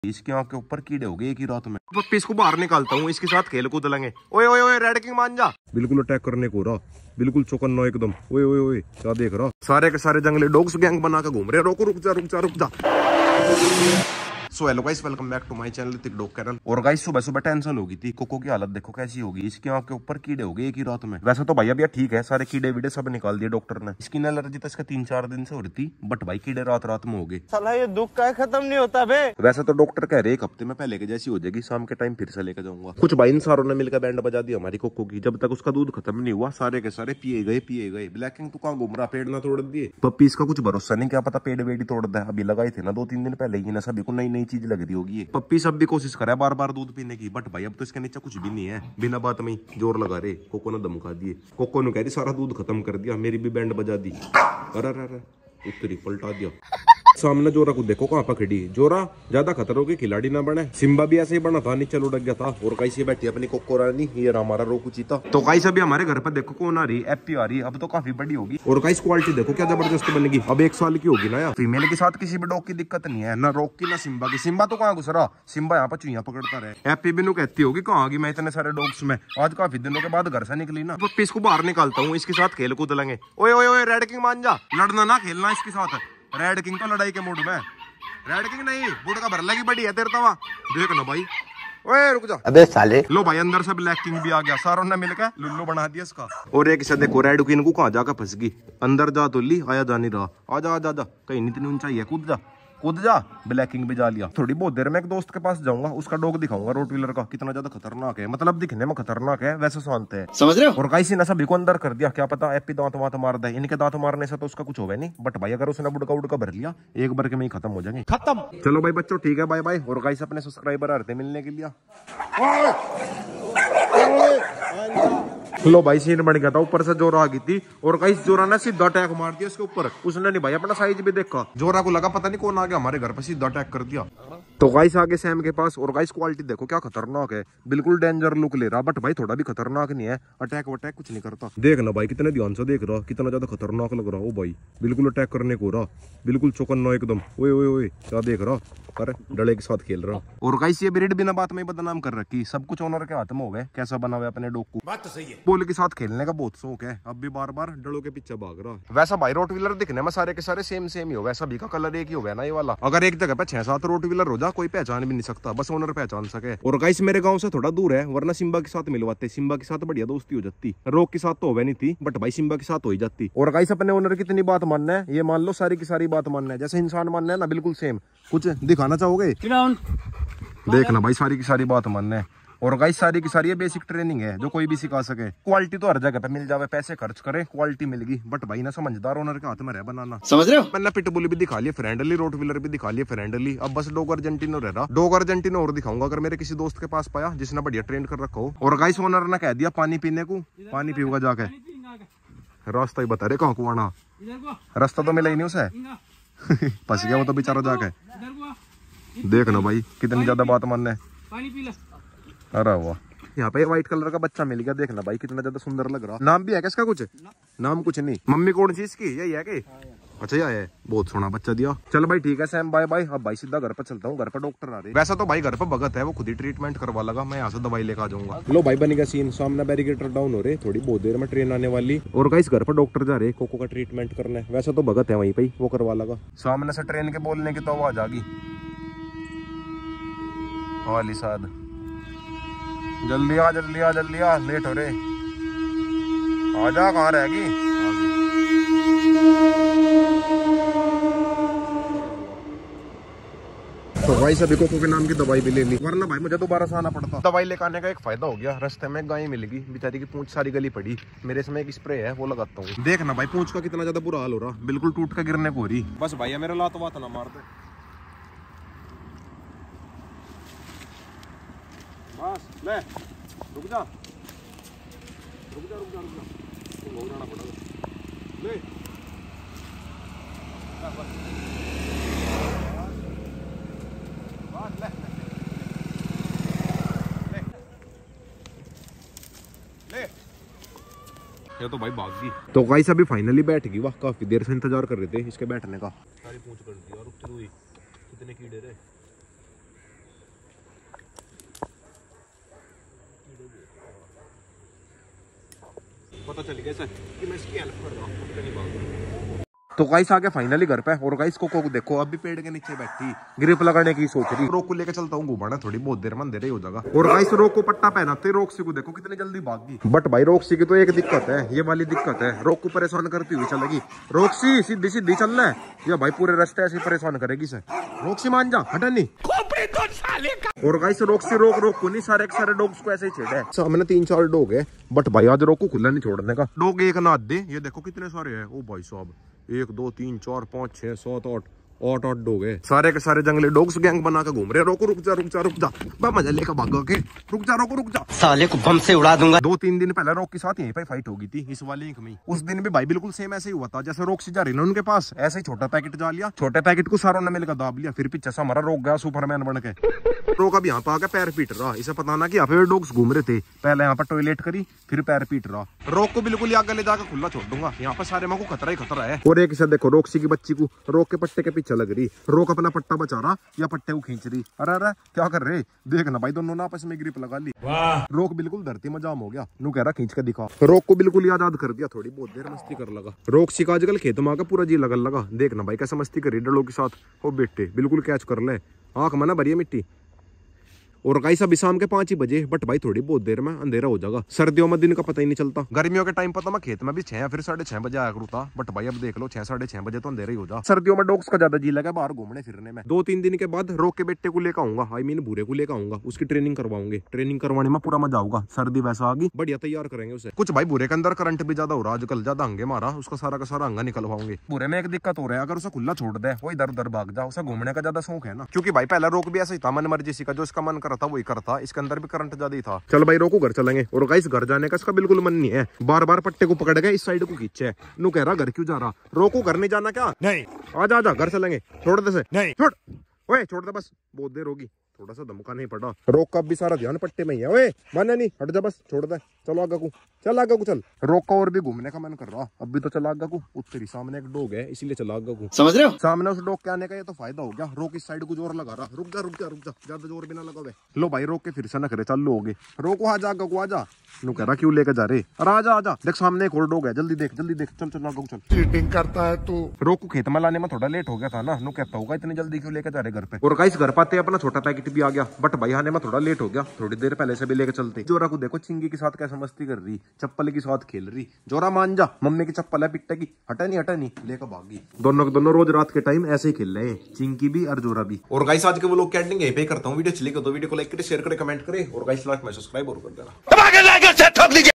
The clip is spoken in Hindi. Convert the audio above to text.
इसकी आंख के ऊपर कीड़े हो गए एक ही रात में। पप्पी इसको बाहर निकालता हूँ, इसके साथ खेल कूद लेंगे। ओए ओए ओए रेड किंग मान जा। बिल्कुल अटैक करने को रहा, बिल्कुल चौकन्ना एकदम। ओए ओए ओए क्या देख रहा, सारे के सारे जंगली डॉग्स गैंग बना के घूम रहे। रोको, रुक जा रुक जा रुक जा। So hello guys, welcome back to my channel Hrithik dog kennel. और गाइस सुबह सुबह टेंशन हो गई थी। कोको की हालत देखो कैसी होगी, इसकी आंख के ऊपर कीड़े हो गए एक ही रात में। वैसे तो भाई अब ठीक है, सारे कीड़े वीड़े सब निकाल दिए डॉक्टर ने। स्किन एलर्जी तो इसका 3-4 दिन से हो रही थी, बट भाई कीड़े रात रात में हो गए। साला ये दुख का खत्म नहीं होता बे। वैसे तो डॉक्टर कह रहे 1 हफ्ते में पहले के जैसी हो जाएगी, शाम के टाइम फिर से लेकर जाऊंगा। कुछ भाई इन सारों ने मिलकर बैंड बजा दी हमारी कोको की। जब तक उसका दूध खत्म नहीं हुआ सारे के सारे पिए गए। ब्लैक किंग तो कहाँ घूम रहा, पेड़ ना तोड़ दिए। पप्पी इसका कुछ भरोसा नहीं, क्या पता पेड़ वेड़ तोड़ दे। अभी लगाए थे ना 2-3 दिन पहले ही ना, सभी को नई नई चीज लग रही होगी। पप्पी सब भी कोशिश करे बार बार दूध पीने की, बट भाई अब तो इसके नीचे कुछ भी नहीं है। बिना बात में जोर लगा रहे। कोको ने धमका दिए। कोको ने कह रही सारा दूध खत्म कर दिया, मेरी भी बैंड बजा दी। अरे उत्तरी पलटा दिया। सामने जोरा को देखो कहाँ पर खड़ी। जोरा ज्यादा खतरों की खिलाड़ी ना बने। सिम्बा भी ऐसे ही बना था, नीचे लुढ़क गया था। और कैसी बैठी अपनी कोको रानी, ये हमारा रोकू चीता। तो गाइस अभी हमारे घर पर देखो कौन आ रही, एप्पी आ रही। अब तो काफी बड़ी होगी। और गाइस क्वालिटी देखो क्या जबरदस्त बनेगी। अब 1 साल की होगी ना यार। फीमेल के साथ किसी भी डॉग की दिक्कत नहीं है, ना रोक की ना सिम्बा की। सिम्बा तो कहाँ घुस रहा, सिम्बा यहाँ पर चुईया पकड़ता रहे। एप्पी भी कहती होगी कहाँ गई मैं इतने सारे डॉग्स में। आज काफी दिनों के बाद घर से निकली ना। पप्पी इसको बाहर निकालता हूँ, इसके साथ खेल कूद लेंगे। ओए ओए ओए रेड किंग मान जा, लड़ना ना खेलना इसके साथ। रेड किंग तो लड़ाई के मूड में। रेड किंग नहीं, बूढ़ का भरला की बड़ी है तेरे तवा। देख ना भाई, ओए रुक जा। अबे साले। लो भाई अंदर से ब्लैक किंग भी आ गया, सारों ने मिलकर लुल्लू बना दिया इसका। और एक से देखो रेड किंग को कहाँ जाकर फंस गई। अंदर जा तो ली, आया जा नहीं रहा। आजा आजा आजा, कहीं नहीं इतनी ऊंचाई है, कूद जा। ब्लैक किंग भी जा लिया। थोड़ी बहुत देर में एक दोस्त के पास जाऊंगा, उसका डॉग दिखाऊंगा रोटवीलर का, कितना ज्यादा खतरनाक है। मतलब दिखने में खतरनाक है, वैसे शांत है, समझ रहे हो। और गाइस ने सभी को अंदर कर दिया, क्या पता एप्पी दांत वांत मार दे। इनके दांत मारने से तो उसका कुछ होगा नहीं, बट भाई अगर उसने बुड़का उड़का भर लिया एक बार के में ही खत्म हो जाएंगे। खत्म। चलो भाई बच्चों ठीक है, बाय बाय। और गाइस अपने सब्सक्राइबर आ रहे थे मिलने के लिए। लो भाई सीन बन गया था, ऊपर से जोरा आ गई थी। और गाइस जोरा ने सीधा अटैक मार दिया इसके ऊपर। उसने नहीं भाई अपना साइज भी देखा। जोरा को लगा पता नहीं कौन आ गया हमारे घर पर, सीधा अटैक कर दिया। तो गाइस आगे सैम के पास। और गाइस क्वालिटी देखो क्या खतरनाक है, बिल्कुल डेंजर लुक ले रहा, बट भाई थोड़ा भी खतरनाक नहीं है। अटैक वटैक कुछ नहीं करता। देख ना भाई कितने ध्यान से देख रहा, कितना ज्यादा खतरनाक लग रहा। ओ भाई बिल्कुल अटैक करने को रहा, बिल्कुल चौकन्ना एकदम। ओए ओए ओए क्या देख रहा, अरे डले के साथ खेल रहा। और गाइस ये ब्रीड बिना बात में बदनाम कर रखी, सब कुछ ओनर के हाथ में हो गए। कैसा बना हुआ अपने डॉग को, बात तो सही है। बोल के साथ खेलने का बहुत शौक है, अब भी बार बार डलों के पीछे भाग रहा। वैसा भाई रोटवीलर दिखने में सारे के सारे सेम ही हो गए, सभी का कलर एक ही हो गया ना ये वाला। अगर एक जगह पे 6-7 रोटवीलर हो जा, कोई पहचान भी नहीं सकता, बस ओनर पहचान सके। और गाइस मेरे गांव से थोड़ा दूर है, वरना सिम्बा के साथ मिलवाते। सिम्बा के साथ बढ़िया दोस्ती हो जाती। रोक के साथ तो हो नहीं थी, बट भाई सिम्बा के साथ हो ही जाती। और गाइस अपने ओनर की इतनी बात मानना है, ये मान लो सारी की सारी बात मानना है, जैसे इंसान मानना है ना, बिल्कुल सेम। कुछ दिखाना चाहोगे? देखना भाई सारी की सारी बात मानना है। और गाइस सारी की सारी ये बेसिक ट्रेनिंग है जो कोई भी सिखा सके। क्वालिटी तो हर जगह पे मिल जावे, पैसे खर्च करे क्वालिटी मिलेगी, बट भाई ना समझदार ओनर के हाथ में रह बनाना, समझ रहे हो। मैंने पिटबुल भी दिखा लिया फ्रेंडली, रोटवीलर भी दिखा लिया फ्रेंडली। अब बस डॉग अर्जेंटिनो रह रहा। डॉग अर्जेंटिनो और दिखाऊंगा अगर मेरे किसी दोस्त के पास पाया जिसने बढ़िया ट्रेन कर रखा हो। और गाइस ओनर ने कह दिया पानी पीने को, पानी पीऊंगा जाके। रास्ता ही बता रहे कहाँ को आना, रास्ता तो मिला ही नहीं उसे। फंस गया वो तो बेचारा जाके। देख ना भाई कितनी ज्यादा बात मानने। अरे वाह, यहाँ पे व्हाइट कलर का बच्चा मिल गया। देखना भाई कितना ज्यादा सुंदर लग रहा। नाम भी है क्या इसका? कुछ नाम कुछ नहीं। मम्मी कौन सी इसकी, यही है कि? अच्छा यह है, बहुत सोना बच्चा दिया। चल भाई ठीक है सैम, बाय बाय। अब भाई सीधा घर पर चलता हूँ, घर पर डॉक्टर आ रहे। वैसा तो भाई घर पर भगत है, वो खुद ही ट्रीटमेंट करवा लगा, मैं यहाँ से दवाई लेकर आ जाऊंगा। लो भाई बनेगा सीन, सामने बैरिकेटर डाउन हो रहे, थोड़ी बहुत देर में ट्रेन आने वाली। और गाइस घर पर डॉक्टर जा रहे कोको का ट्रीटमेंट करने। वैसा तो भगत है वहीं पे, वो करवा लगा। सामने से ट्रेन के बोलने की तो आवाज आ गई। वाली साद जल्दी आ जल्दी आ जल्दी आ, लेट हो रहे। आजा, कहाँ रहेगी? तो भाई सभी कोको के नाम की दवाई भी ले ली, वरना भाई मुझे दोबारा से आना पड़ता। दवाई लेकर आने का एक फायदा हो गया, रास्ते में गाय मिल गई, बेचारी की पूंछ सारी गली पड़ी। मेरे इसमें एक स्प्रे है वो लगाता हूँ। देखना भाई पूंछ का कितना ज्यादा बुरा हाल हो रहा, बिल्कुल टूट कर गिरने को हो रही। बस भाई मेरा लात वात ना मार दे, बस ले। रुक जा रुक जा रुक जा रुक जा, तुम हो जाना पड़ेगा। ले बस ले ले। ये तो भाई भाग गई। तो गाइस अभी फाइनली बैठ गई। वाह काफी देर से इंतजार कर रहे थे इसके बैठने का। सारी पूंछ कर दी और कितने कीड़े रहे। पता चल गया सर कि मैं इसकी हेल्प कर रहा हूँ। तो गाइस आ गया फाइनली घर पे। और गाइस को देखो अभी पेड़ के नीचे बैठी ग्रिप लगाने की सोच रही। रोक को लेके चलता हूँ घुमाना, थोड़ी बहुत देर में अंधेरे हो जाएगा। और गाइस रोक को पट्टा पहनाते रोक्सी को देखो कितनी जल्दी भागी। बट भाई रोक्सी की तो एक दिक्कत है, ये वाली दिक्कत है, रोक को परेशान करती हुई चलेगी। रोक्सी सीधी सीधी चलना है या भाई पूरे रास्ते ऐसे परेशान करेगी सर। रोक्सी मान जा, हटा नहीं। और गाइस रोक्सी रोक को नहीं, सारे डॉग्स को ऐसे ही छेड़ा है। सामने 3-4 डॉग है, बट भाई आज रोक को खुला नहीं छोड़ने का। डॉग एक ना दे, ये देखो कितने सारे हैं। ओ भाई साहब 1 2 3 4 5 6 7 8 डॉग है। सारे के सारे जंगली डॉग्स गैंग बना के घूम रहे। रोको रुक जा मजा लेकर भागो के। रुक जा साले को बम से उड़ा दूंगा। 2-3 दिन पहले रोक के साथ यहीं पे फाइट हो गई थी इस वाले में। उस दिन भी भाई बिल्कुल सेम ऐसे ही हुआ था जैसे रोक से जा रही ना उनके पास, ऐसे ही छोटा पैकेट जा लिया, छोटे पैकेट को सारों ने मिलकर दाब लिया। फिर पीछे से हमारा रोक गया सुपरमैन बन के। रोक अब यहाँ पे आके पैर पीट रहा, इसे पता ना कि यहाँ पे डॉग्स घूम रहे थे। पहले यहाँ पर टॉयलेट करी फिर पैर पीट रहा। रोक को बिल्कुल आगे ले जाकर खुला छोड़ दूंगा, यहाँ पर सारे माँ को खतरा ही खतरा है। और एक देखो रोक्सी की बच्ची को रोक के पट्टे के पीछे लग रही। रोक अपना पट्टा बचा रहा या पट्टे को खींच रही। अरे क्या कर रहे, देखना भाई दोनों ने आपस में ग्रिप लगा ली। रोक बिल्कुल धरती में जाम हो गया, नू कह रहा खींच के दिखा। रोक को बिल्कुल ही आजाद कर दिया, थोड़ी बहुत देर मस्ती कर लगा। रोक सी का आजकल खेत में आकर पूरा जी लगन लगा। देखना भाई कैसे मस्ती करी डलों के साथ। ओ बेटे बिल्कुल कैच कर ले, आंख मना भरी मिट्टी। और गाइस अभी शाम के 5 ही बजे, बट भाई थोड़ी बहुत देर में अंधेरा हो जाएगा। सर्दियों में दिन का पता ही नहीं चलता। गर्मियों के टाइम पता मैं खेत में भी 6 या फिर 6:30 बजे आया करूँ था, बट भाई अब देख लो 6-6:30 बजे तो अंधेरा ही हो जा। सर्दियों में डॉग्स का ज्यादा जी लगा बाहर घूमने फिरने में। 2-3 दिन के बाद रोक के बेटे को लेकर आऊंगा, आई मीन भूरे को लेकर आऊंगा। उसकी ट्रेनिंग करवाऊंगे, ट्रेनिंग करवाने में पूरा मजा आऊगा। सर्दी वैसा आ गई, बढ़िया तैयार करेंगे उसे। कुछ भाई भूरे के अंदर करंट भी ज्यादा हो रहा आजकल, ज्यादा अंगे मारा, उसका सारा का सारा अंगा निकलवाऊंगे। भूरे में एक दिक्कत हो रहा है, अगर उसे खुला छोड़ दे वो इधर उधर भाग जा, उसे घूमने का ज्यादा शौक है ना। क्योंकि भाई पहला रोक भी ऐसा ही था, मन मर्जी सी का, जो इसका मन करता वही करता। इसके अंदर भी करंट ज्यादा ही था। चल भाई रोको घर चलेंगे। और गाइस घर जाने का इसका बिल्कुल मन नहीं है, बार बार पट्टे को पकड़ के इस साइड को खींचे। नू कह रहा घर क्यों जा रहा। रोको घर नहीं जाना क्या? नहीं। आजा घर चलेंगे। छोड़ दे से। नहीं छोड़, ओए छोड़ दे बस, बहुत देर होगी। थोड़ा सा धमका नहीं पड़ा। रोक का भी सारा ध्यान पट्टे में ही है। ओए माने नहीं, हट जा बस, छोड़ दे। चलो आगे को चल। रोक का और भी घूमने का मन कर रहा, अब भी तो चला आगे को। उत्तरी सामने एक डॉग है इसीलिए चला आगे को, समझ रहे हो। सामने उस डॉग के आने का ये तो फायदा हो गया। रोक इस साइड को जोर लगा रहा। रुक जा ज्यादा जोर भी ना लगावे। लो भाई रोक के फिर से न करे, चालू हो गए। रोको आजा आगे को आजा। नू कह रहा क्यों लेकर जा रहे। अरे आजा देख सामने एक और डॉग है, जल्दी देख चल आगे को चल। चीटिंग करता है तू। रोक को खेत में लाने में थोड़ा लेट हो गया था ना, नू कहता होगा इतनी जल्दी क्यों लेकर जा रहे घर पे। और गाइस घर पाते अपना छोटा पैकेट भी आ गया, बट भाई आने में थोड़ा लेट हो गया, थोड़ी देर पहले से भी लेके चलते। जोरा को देखो चिंगी के साथ कैसे मस्ती कर रही, चप्पल के साथ खेल रही। जोरा मान जा, मम्मी की चप्पल है पिट्टे की, हटा नहीं लेकर भागी। दोनों रोज रात के टाइम ऐसे ही खेल रहे हैं, चिंकी भी और जोरा भी। और गाइस आज के वो लोग एंडिंग यहीं पे करता हूँ। वीडियो अच्छी लगी तो वीडियो को लाइक करें, शेयर करें, कमेंट करें और गाइस लाइक में सब्सक्राइब और कर देना।